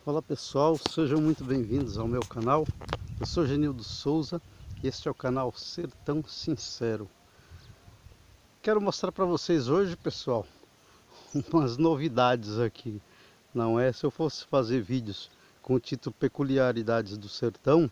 Olá pessoal, sejam muito bem-vindos ao meu canal. Eu sou Genildo Souza e este é o canal Sertão Sincero. Quero mostrar para vocês hoje, pessoal, umas novidades aqui. Não é? Se eu fosse fazer vídeos com o título Peculiaridades do Sertão,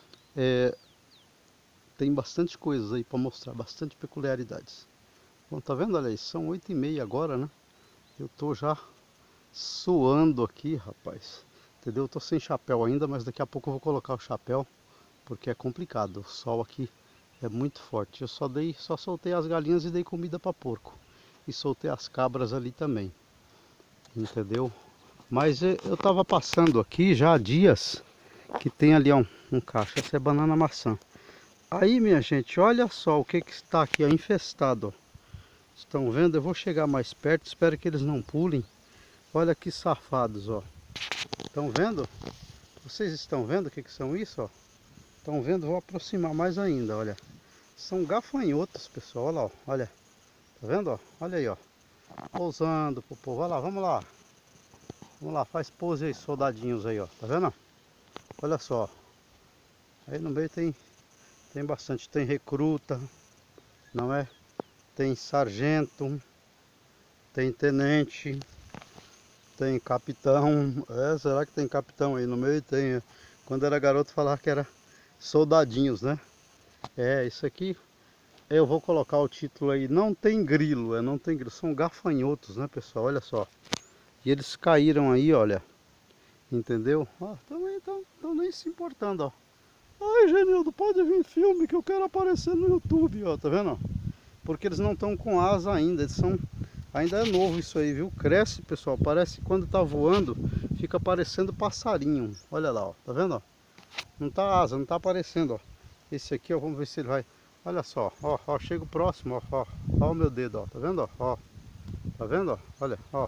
tem bastante coisas aí para mostrar, bastante peculiaridades. Bom, tá vendo? Olha aí, são 8h30 agora, né? Eu tô já suando aqui, rapaz. Entendeu? Eu tô sem chapéu ainda, mas daqui a pouco eu vou colocar o chapéu, porque é complicado. O sol aqui é muito forte. Eu só soltei as galinhas e dei comida para porco. E soltei as cabras ali também. Entendeu? Mas eu tava passando aqui já há dias que tem ali ó, um cacho. Essa é banana maçã. Aí, minha gente, olha só o que está aqui, ó, infestado. Ó. Estão vendo? Eu vou chegar mais perto, espero que eles não pulem. Olha que safados, ó. Estão vendo? Vocês estão vendo o que são isso, ó? Estão vendo? Vou aproximar mais ainda, olha. São gafanhotos, pessoal, olha lá, ó. Olha. Tá vendo, ó? Olha aí, ó. Pousando pro povo. Olha lá, vamos lá. Vamos lá, faz pose aí, soldadinhos aí, ó. Tá vendo? Olha só. Aí no meio tem bastante. Tem recruta, não é? Tem sargento, tem tenente, tem capitão. Será que tem capitão aí no meio? Tem. Quando era garoto falava que era soldadinhos, né? Isso aqui eu vou colocar o título aí. Não tem grilo, não tem grilo. São gafanhotos, né, pessoal? Olha só. E eles caíram aí, olha. Entendeu? Ó, tão nem se importando, ó. Ai, Genildo, pode vir filme que eu quero aparecer no YouTube, ó. Tá vendo? Porque eles não estão com asa ainda. Eles são... Ainda é novo isso aí, viu? Cresce, pessoal. Parece que quando tá voando, fica parecendo passarinho. Olha lá, ó. Tá vendo, ó? Não tá asa, não tá aparecendo, ó. Esse aqui, ó, vamos ver se ele vai. Olha só, ó, chego próximo, ó o meu dedo, ó. Tá vendo, ó? Tá vendo, ó? Olha, ó.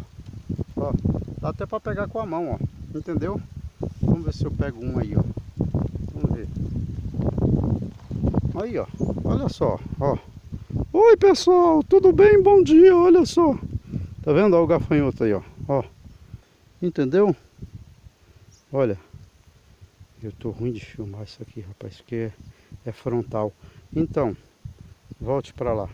Dá até pra pegar com a mão, ó. Entendeu? Vamos ver se eu pego um aí, ó. Vamos ver. Aí, ó. Olha só, ó. Oi, pessoal, tudo bem? Bom dia, olha só. Tá vendo, ó, o gafanhoto aí, ó. Entendeu? Olha. Eu tô ruim de filmar isso aqui, rapaz, porque é frontal. Então, volte para lá.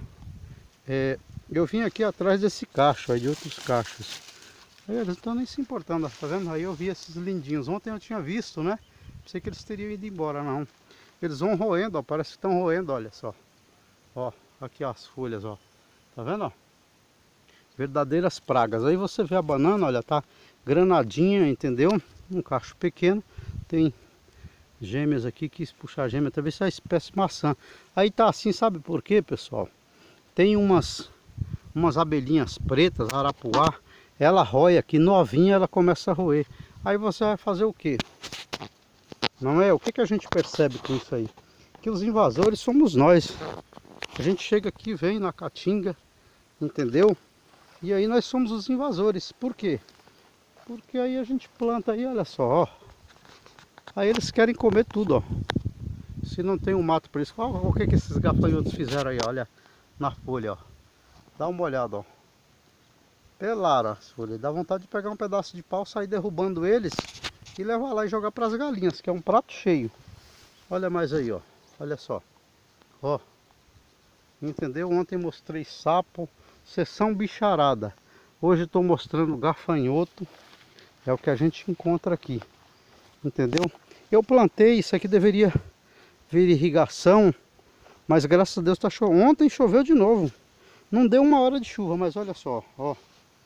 Eu vim aqui atrás desse cacho aí, de outros cachos. Aí eles não estão nem se importando, tá vendo? Aí eu vi esses lindinhos. Ontem eu tinha visto, né? Pensei que eles teriam ido embora, não. Eles vão roendo, ó. Parece que estão roendo, olha só. Ó, aqui ó, as folhas, ó. Tá vendo, ó? Verdadeiras pragas. Aí você vê a banana, olha, tá granadinha, entendeu? Um cacho pequeno. Tem gêmeas aqui, quis puxar gêmea, talvez seja a espécie maçã. Aí tá assim, sabe por quê, pessoal? Tem umas abelhinhas pretas, arapuá, ela rói aqui, novinha, ela começa a roer. Aí você vai fazer o quê? Não é? O que a gente percebe com isso aí? Que os invasores somos nós. A gente chega aqui, vem na caatinga, entendeu? E aí nós somos os invasores. Por quê? Porque aí a gente planta aí, olha só, ó. Aí eles querem comer tudo, ó. Se não tem um mato para isso, olha o que esses gafanhotos fizeram aí, olha, na folha, ó. Dá uma olhada, ó. Pelaram as folhas. Dá vontade de pegar um pedaço de pau, sair derrubando eles e levar lá e jogar para as galinhas, que é um prato cheio. Olha mais aí, ó. Olha só. Ó. Entendeu? Ontem mostrei sapo, seção bicharada. Hoje estou mostrando gafanhoto. É o que a gente encontra aqui. Entendeu? Eu plantei, isso aqui deveria vir irrigação, mas graças a Deus tá chovendo. Ontem choveu de novo. Não deu uma hora de chuva, mas olha só, ó.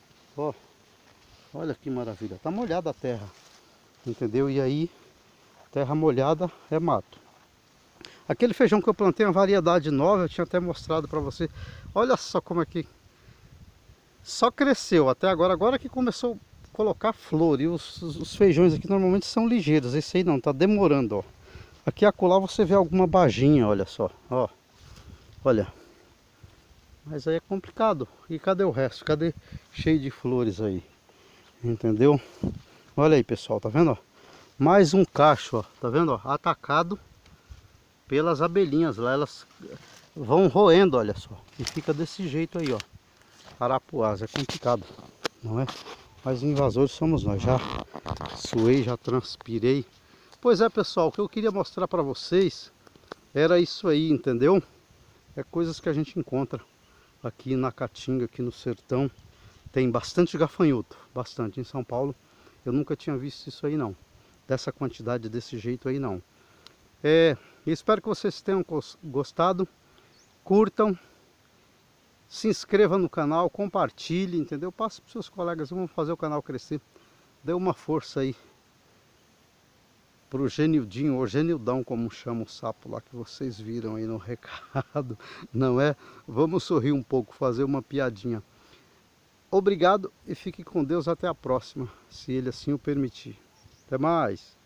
Olha que maravilha. Tá molhada a terra. Entendeu? E aí, terra molhada é mato. Aquele feijão que eu plantei é uma variedade nova, eu tinha até mostrado para você. Olha só como é que só cresceu até agora. Agora que começou a colocar flor. E os feijões aqui normalmente são ligeiros. Esse aí não, tá demorando, ó. Aqui e acolá você vê alguma baginha, olha só, ó. Olha. Mas aí é complicado. E cadê o resto? Cadê cheio de flores aí? Entendeu? Olha aí, pessoal, tá vendo, ó? Mais um cacho, ó. Tá vendo, ó? Atacado pelas abelhinhas lá. Elas vão roendo, olha só. E fica desse jeito aí, ó. Arapuás, é complicado, não é? Mas invasores somos nós. Já suei, já transpirei. Pois é, pessoal, o que eu queria mostrar para vocês era isso aí, entendeu? É coisas que a gente encontra aqui na Caatinga, aqui no sertão. Tem bastante gafanhoto, bastante. Em São Paulo eu nunca tinha visto isso aí não. Dessa quantidade, desse jeito aí não. Espero que vocês tenham gostado. Curtam, se inscreva no canal, compartilhe, entendeu? Passe para os seus colegas, vamos fazer o canal crescer. Dê uma força aí pro Genildinho, ou Genildão, como chama o sapo lá que vocês viram aí no recado, não é? Vamos sorrir um pouco, fazer uma piadinha. Obrigado e fique com Deus, até a próxima, se Ele assim o permitir. Até mais!